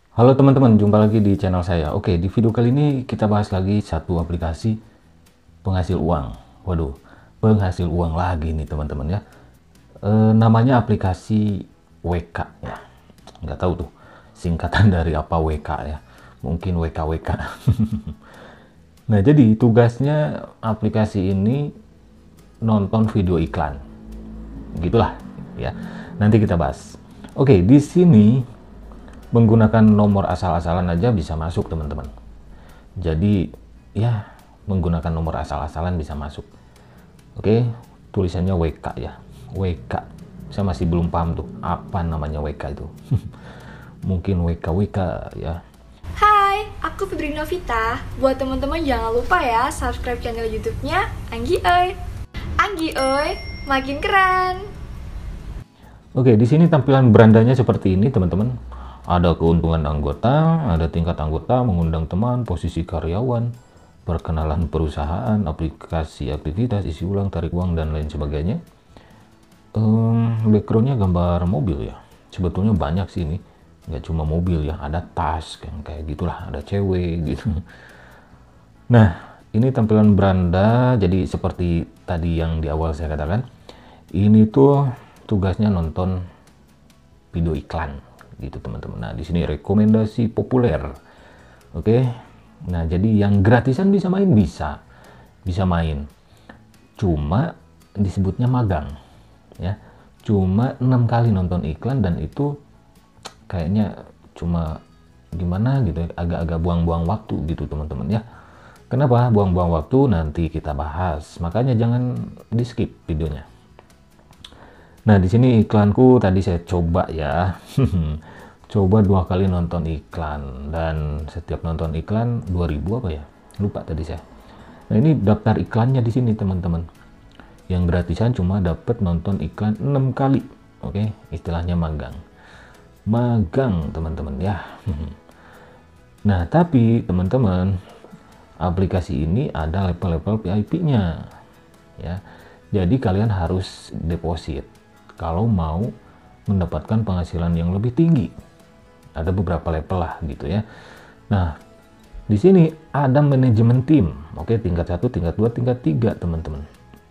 Halo teman-teman, jumpa lagi di channel saya. Oke, di video kali ini kita bahas lagi satu aplikasi penghasil uang. Waduh, penghasil uang lagi nih teman-teman ya. Namanya aplikasi WK ya. Nggak tahu tuh singkatan dari apa WK ya. Mungkin WKWK. Nah, jadi tugasnya aplikasi ini nonton video iklan. Gitulah ya. Nanti kita bahas. Oke, di sini menggunakan nomor asal-asalan aja bisa masuk teman-teman. Jadi ya menggunakan nomor asal-asalan bisa masuk. Oke, tulisannya WK ya, WK. Saya masih belum paham tuh apa namanya WK itu. Mungkin WKWK ya. Hai, aku Fitri Novita. Buat teman-teman jangan lupa ya subscribe channel YouTube-nya Anggi Oi. Anggi Oi, makin keren. Oke, di sini tampilan berandanya seperti ini teman-teman. Ada keuntungan anggota, ada tingkat anggota, mengundang teman, posisi karyawan, perkenalan perusahaan, aplikasi aktivitas, isi ulang, tarik uang, dan lain sebagainya. Backgroundnya gambar mobil ya. Sebetulnya banyak sih ini, nggak cuma mobil ya, ada tas kayak gitulah, ada cewek gitu. Nah, ini tampilan beranda. Jadi seperti tadi yang di awal saya katakan, ini tuh tugasnya nonton video iklan gitu teman-teman. Nah, di sini rekomendasi populer. Oke. Nah, jadi yang gratisan bisa main, bisa main. Cuma disebutnya magang ya. Cuma 6 kali nonton iklan dan itu kayaknya cuma gimana gitu ya, agak-agak buang-buang waktu gitu teman-teman ya. Kenapa buang-buang waktu? Nanti kita bahas. Makanya jangan di-skip videonya. Nah, di sini iklanku tadi saya coba ya. Coba 2 kali nonton iklan dan setiap nonton iklan 2000 apa ya? Lupa tadi saya. Nah, ini daftar iklannya di sini teman-teman. Yang gratisan cuma dapat nonton iklan 6 kali. Oke, istilahnya magang. Magang teman-teman ya. Nah, tapi teman-teman, aplikasi ini ada level-level VIP-nya ya. Jadi kalian harus deposit kalau mau mendapatkan penghasilan yang lebih tinggi. Ada beberapa level lah gitu ya. Nah, di sini ada manajemen tim. Oke, tingkat 1, tingkat 2, tingkat 3 teman-teman.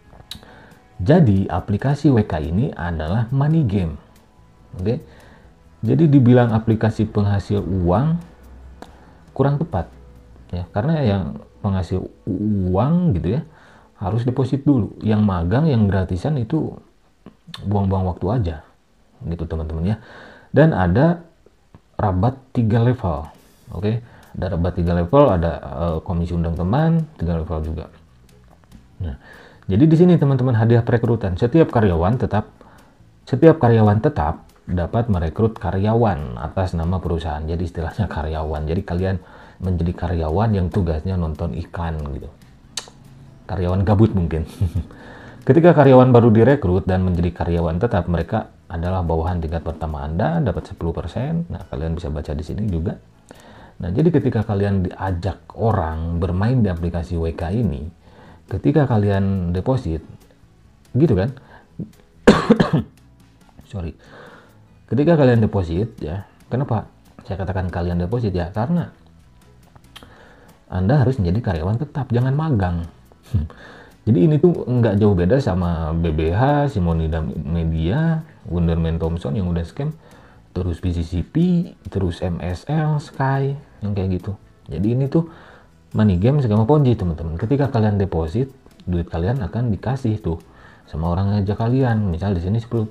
Jadi aplikasi WK ini adalah money game. Oke. Jadi dibilang aplikasi penghasil uang kurang tepat ya, karena yang penghasil uang gitu ya harus deposit dulu. Yang magang, yang gratisan itu buang-buang waktu aja gitu teman-teman ya. Dan ada rabat 3 level. Oke, ada rabat 3 level, ada komisi undang teman 3 level juga. Nah, jadi di sini teman-teman hadiah perekrutan. Setiap karyawan tetap dapat merekrut karyawan atas nama perusahaan. Jadi istilahnya karyawan. Jadi kalian menjadi karyawan yang tugasnya nonton iklan gitu. Karyawan gabut mungkin. Ketika karyawan baru direkrut dan menjadi karyawan tetap, mereka adalah bawahan tingkat pertama Anda, dapat 10%. Nah, kalian bisa baca di sini juga. Nah, jadi ketika kalian diajak orang bermain di aplikasi WK ini, ketika kalian deposit, gitu kan? Sorry. Ketika kalian deposit, ya, kenapa saya katakan kalian deposit ya? Karena Anda harus menjadi karyawan tetap, jangan magang. Jadi ini tuh nggak jauh beda sama BBH, Simonida Media, Wonderman Thompson yang udah scam, terus PCCP, terus MSL, Sky, yang kayak gitu. Jadi ini tuh money game skema ponzi teman-teman. Ketika kalian deposit, duit kalian akan dikasih tuh sama orang ngajak kalian. Misal di sini 10%.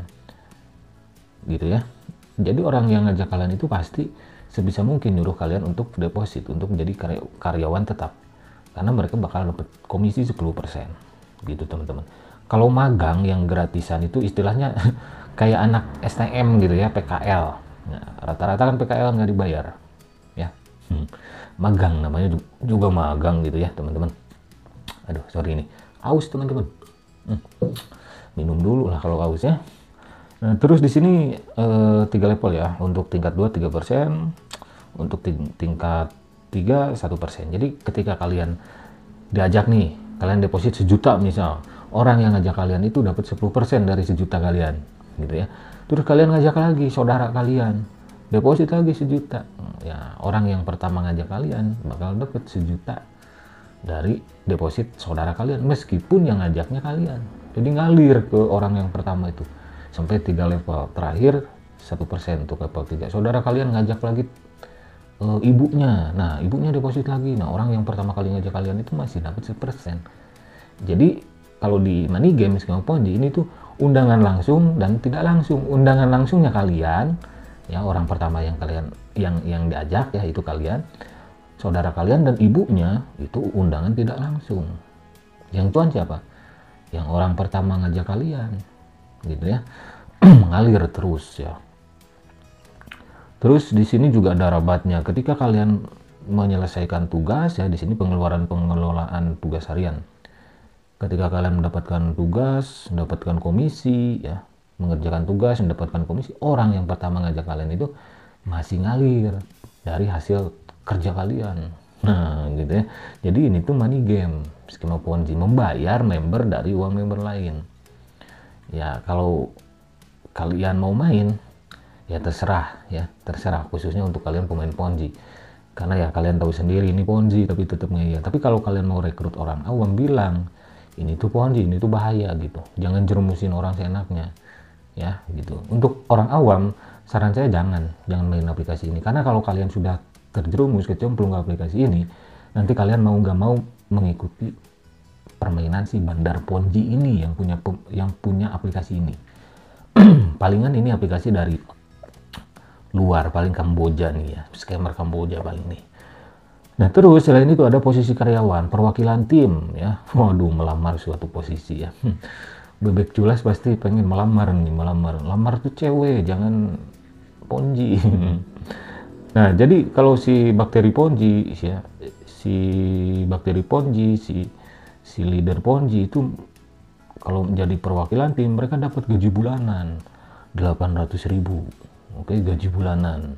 Gitu ya. Jadi orang yang ngajak kalian itu pasti sebisa mungkin nyuruh kalian untuk deposit, untuk menjadi karyawan tetap. Karena mereka bakal dapat komisi 10% gitu teman-teman. Kalau magang yang gratisan itu istilahnya kayak anak STM gitu ya, PKL. Nah, rata-rata kan PKL nggak dibayar ya. Magang namanya juga magang gitu ya teman-teman. Aduh, sorry ini aus teman-teman. Minum dulu lah kalau aus ya. Nah, terus di sini 3 level ya. Untuk tingkat 2 3%, untuk tingkat 3 1%. Jadi ketika kalian diajak nih, kalian deposit 1 juta misal, orang yang ngajak kalian itu dapat 10% dari 1 juta kalian gitu ya. Terus kalian ngajak lagi saudara kalian, deposit lagi 1 juta. Ya, orang yang pertama ngajak kalian bakal dapet 1 juta dari deposit saudara kalian, meskipun yang ngajaknya kalian. Jadi ngalir ke orang yang pertama itu sampai 3 level terakhir 1% untuk level 3. Saudara kalian ngajak lagi ibunya, nah ibunya deposit lagi, nah orang yang pertama kali ngajak kalian itu masih dapat 1%. Jadi kalau di money game skema Ponzi ini tuh undangan langsung dan tidak langsung. Undangan langsungnya kalian, ya orang pertama yang kalian yang diajak ya itu kalian, saudara kalian dan ibunya itu undangan tidak langsung. Yang tuan siapa? Yang orang pertama ngajak kalian, gitu ya. Mengalir terus ya. Terus di sini juga ada rabatnya. Ketika kalian menyelesaikan tugas ya, di sini pengelolaan tugas harian. Ketika kalian mendapatkan tugas, mendapatkan komisi ya, mengerjakan tugas, mendapatkan komisi, orang yang pertama ngajak kalian itu masih ngalir dari hasil kerja kalian. Nah, gitu ya. Jadi ini tuh money game, skema Ponzi, membayar member dari uang member lain. Ya, kalau kalian mau main, ya terserah ya, terserah khususnya untuk kalian pemain Ponzi. Karena ya kalian tahu sendiri ini Ponzi tapi tetap ngeyel. Tapi kalau kalian mau rekrut orang awam, bilang ini tuh Ponzi, ini tuh bahaya gitu. Jangan jerumusin orang seenaknya. Ya, gitu. Untuk orang awam, saran saya jangan main aplikasi ini. Karena kalau kalian sudah terjerumus, kecemplung ke aplikasi ini, nanti kalian mau nggak mau mengikuti permainan si bandar Ponzi ini yang punya aplikasi ini. Palingan ini aplikasi dari luar, paling Kamboja nih ya, scammer Kamboja paling nih. Nah terus selain itu ada posisi karyawan, perwakilan tim ya. Waduh, melamar suatu posisi ya. Bebek culas pasti pengen melamar nih, lamar tuh cewek, jangan Ponzi. Nah jadi kalau si bakteri Ponzi ya, si leader Ponzi itu kalau menjadi perwakilan tim, mereka dapat gaji bulanan 800.000. Oke, gaji bulanan.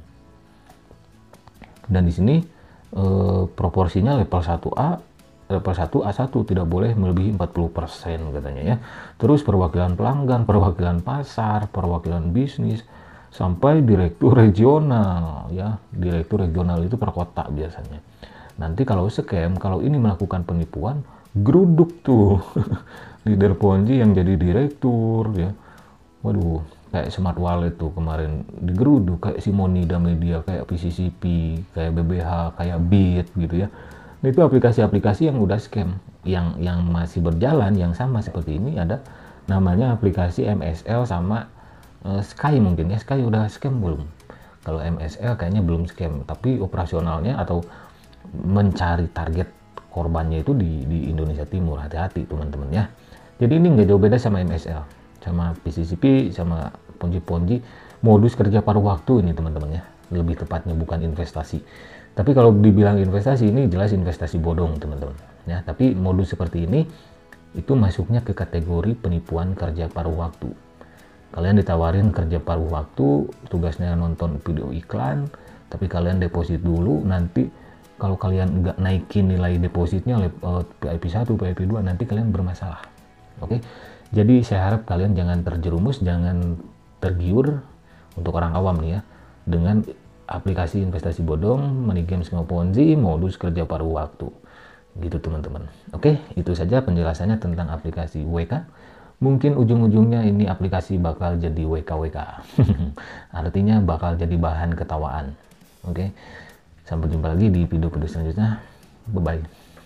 Dan di sini proporsinya level 1A, level 1A1 tidak boleh melebihi 40% katanya ya. Terus perwakilan pelanggan, perwakilan pasar, perwakilan bisnis, sampai direktur regional ya. Direktur regional itu per kota biasanya. Nanti kalau scam, kalau ini melakukan penipuan, geruduk tuh leader Ponzi yang jadi direktur ya. Waduh, kayak Smart Wallet tuh kemarin digeruduk, kayak Simonida Media, kayak PCCP, kayak BBH, kayak Bit gitu ya. Nah, itu aplikasi-aplikasi yang udah scam. Yang masih berjalan yang sama seperti ini ada namanya aplikasi MSL sama Sky mungkin ya. Sky udah scam belum? Kalau MSL kayaknya belum scam, tapi operasionalnya atau mencari target korbannya itu di Indonesia Timur. Hati-hati teman-teman ya. Jadi ini nggak jauh beda sama MSL, sama PCCP, sama Ponzi, modus kerja paruh waktu ini teman-teman ya. Lebih tepatnya bukan investasi. Tapi kalau dibilang investasi, ini jelas investasi bodong teman-teman ya. Tapi modus seperti ini itu masuknya ke kategori penipuan kerja paruh waktu. Kalian ditawarin kerja paruh waktu, tugasnya nonton video iklan, tapi kalian deposit dulu, nanti kalau kalian nggak naikin nilai depositnya PIP 1, PIP 2, nanti kalian bermasalah. Oke, jadi saya harap kalian jangan terjerumus, jangan tergiur untuk orang awam nih ya, dengan aplikasi investasi bodong, money game skema Ponzi, modus kerja paruh waktu. Gitu teman-teman. Oke, itu saja penjelasannya tentang aplikasi WK. Mungkin ujung-ujungnya ini aplikasi bakal jadi WKWK. Artinya bakal jadi bahan ketawaan. Oke, sampai jumpa lagi di video-video selanjutnya. Bye-bye.